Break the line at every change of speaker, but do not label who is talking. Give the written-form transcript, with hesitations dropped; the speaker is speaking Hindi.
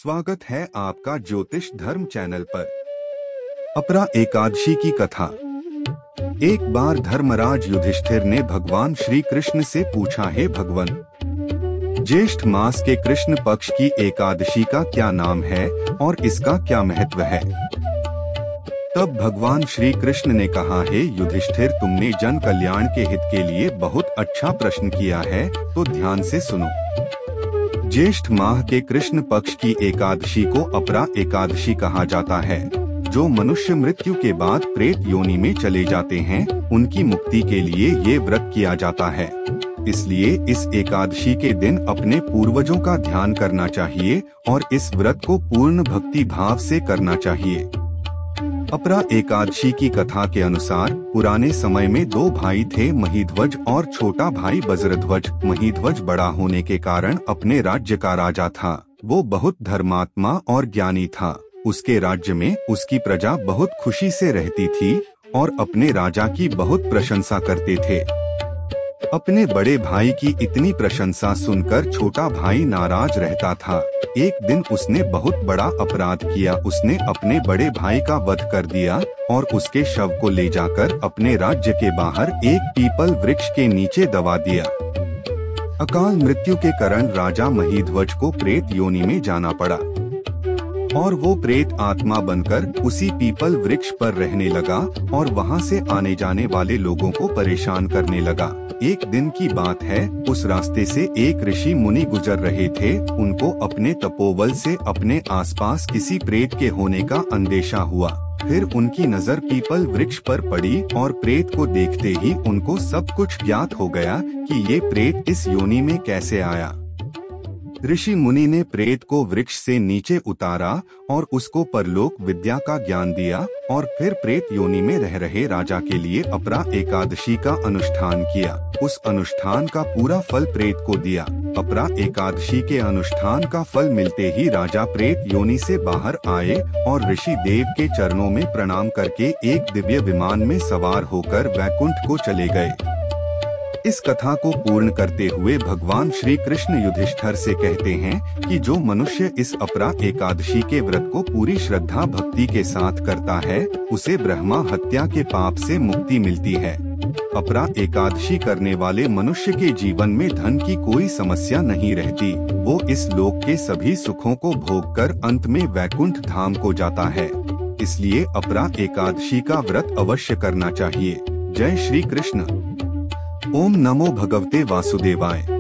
स्वागत है आपका ज्योतिष धर्म चैनल पर। अपरा एकादशी की कथा। एक बार धर्मराज युधिष्ठिर ने भगवान श्री कृष्ण से पूछा, हे भगवान, ज्येष्ठ मास के कृष्ण पक्ष की एकादशी का क्या नाम है और इसका क्या महत्व है? तब भगवान श्री कृष्ण ने कहा, हे युधिष्ठिर, तुमने जन कल्याण के हित के लिए बहुत अच्छा प्रश्न किया है, तो ध्यान से सुनो। ज्येष्ठ माह के कृष्ण पक्ष की एकादशी को अपरा एकादशी कहा जाता है। जो मनुष्य मृत्यु के बाद प्रेत योनि में चले जाते हैं, उनकी मुक्ति के लिए ये व्रत किया जाता है। इसलिए इस एकादशी के दिन अपने पूर्वजों का ध्यान करना चाहिए और इस व्रत को पूर्ण भक्ति भाव से करना चाहिए। अपरा एकादशी की कथा के अनुसार पुराने समय में दो भाई थे, महीध्वज और छोटा भाई बज्रध्वज। महीध्वज बड़ा होने के कारण अपने राज्य का राजा था। वो बहुत धर्मात्मा और ज्ञानी था। उसके राज्य में उसकी प्रजा बहुत खुशी से रहती थी और अपने राजा की बहुत प्रशंसा करते थे। अपने बड़े भाई की इतनी प्रशंसा सुनकर छोटा भाई नाराज रहता था। एक दिन उसने बहुत बड़ा अपराध किया। उसने अपने बड़े भाई का वध कर दिया और उसके शव को ले जाकर अपने राज्य के बाहर एक पीपल वृक्ष के नीचे दबा दिया। अकाल मृत्यु के कारण राजा महीध्वज को प्रेत योनि में जाना पड़ा और वो प्रेत आत्मा बनकर उसी पीपल वृक्ष पर रहने लगा और वहाँ से आने जाने वाले लोगों को परेशान करने लगा। एक दिन की बात है, उस रास्ते से एक ऋषि मुनि गुजर रहे थे। उनको अपने तपोबल से अपने आसपास किसी प्रेत के होने का अंदेशा हुआ। फिर उनकी नजर पीपल वृक्ष पर पड़ी और प्रेत को देखते ही उनको सब कुछ ज्ञात हो गया कि ये प्रेत इस योनि में कैसे आया। ऋषि मुनि ने प्रेत को वृक्ष से नीचे उतारा और उसको परलोक विद्या का ज्ञान दिया और फिर प्रेत योनि में रह रहे राजा के लिए अपरा एकादशी का अनुष्ठान किया। उस अनुष्ठान का पूरा फल प्रेत को दिया। अपरा एकादशी के अनुष्ठान का फल मिलते ही राजा प्रेत योनि से बाहर आए और ऋषि देव के चरणों में प्रणाम करके एक दिव्य विमान में सवार होकर वैकुंठ को चले गए। इस कथा को पूर्ण करते हुए भगवान श्री कृष्ण युधिष्ठिर से कहते हैं कि जो मनुष्य इस अपरा एकादशी के व्रत को पूरी श्रद्धा भक्ति के साथ करता है, उसे ब्रह्मा हत्या के पाप से मुक्ति मिलती है। अपरा एकादशी करने वाले मनुष्य के जीवन में धन की कोई समस्या नहीं रहती। वो इस लोक के सभी सुखों को भोगकर अंत में वैकुंठ धाम को जाता है। इसलिए अपरा एकादशी का व्रत अवश्य करना चाहिए। जय श्री कृष्ण। ओम नमो भगवते वासुदेवाय।